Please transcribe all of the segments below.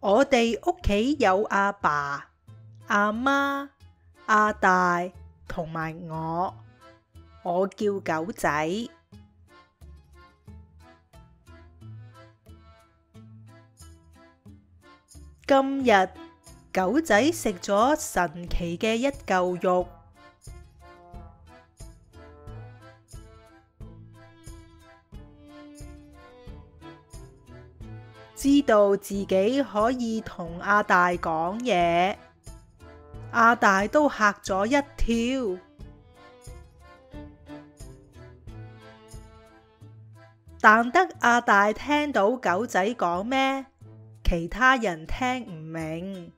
我哋屋企有阿爸、阿媽、阿大同埋我，我叫狗仔。今日狗仔食咗神奇嘅一嚿肉，知道自己可以同阿大講嘢，阿大都嚇咗一跳。但得阿大聽到狗仔講咩，其他人聽唔明。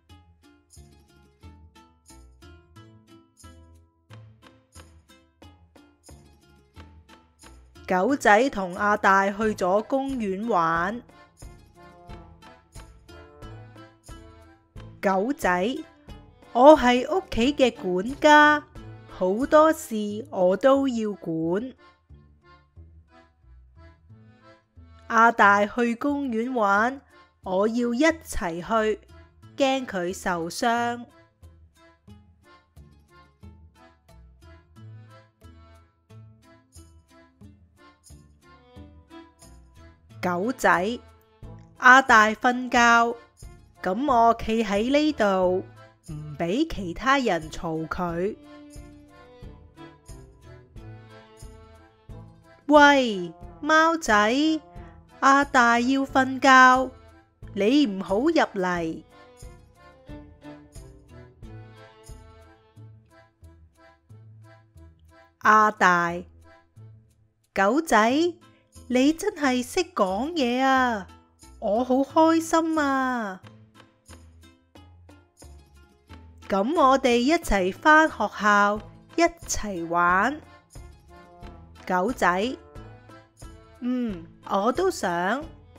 狗仔同阿大去咗公園玩。狗仔，我係屋企嘅管家，好多事我都要管。阿大去公園玩，我要一齊去，驚佢受傷。狗仔，阿大瞓覺，咁我企喺呢度，唔俾其他人嘈佢。喂，貓仔，阿大要瞓覺，你唔好入嚟。阿大，狗仔，你真係識講嘢啊！我好開心啊！咁我哋一齊返學校，一齊玩。狗仔，我都想。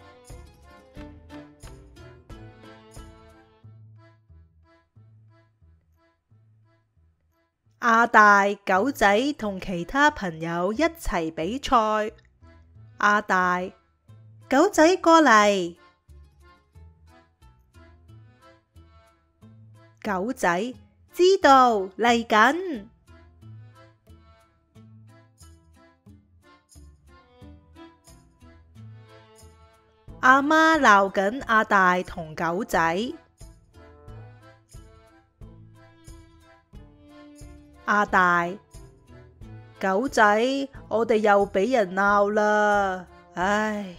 阿大、狗仔同其他朋友一齊比賽。阿大，狗仔過嚟。狗仔，知道，嚟緊。阿媽鬧緊阿大同狗仔。阿大，狗仔，我哋又俾人鬧啦，唉。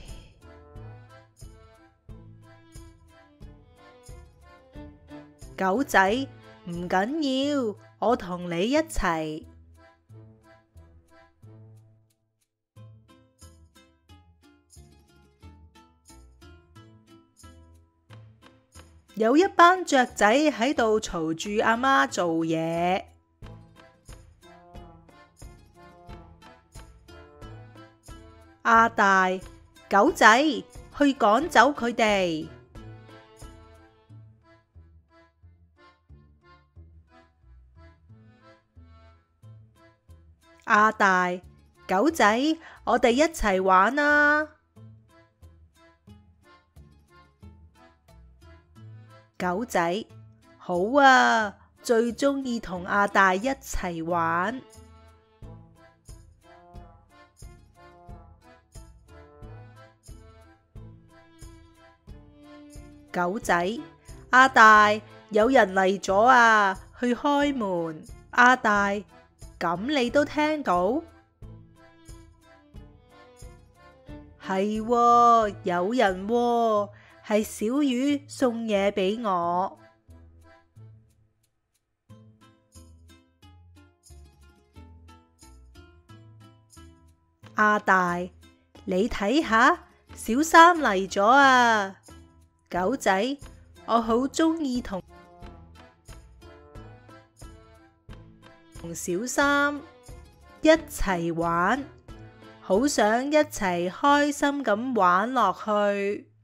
狗仔，唔緊要，我同你一齊。有一班雀仔喺度嘈住阿媽做嘢。阿大，狗仔，去趕走佢哋。阿大，狗仔，我哋一齊玩啦。狗仔，好啊，最鍾意同阿大一齊玩。狗仔，阿大，有人嚟咗啊，去開門。阿大，咁你都聽到？係喎，有人喎，係小魚送嘢俾我。阿大，你睇下，小三嚟咗啊！狗仔，我好鍾意同小三一齊玩，好想一齊開心咁玩落去。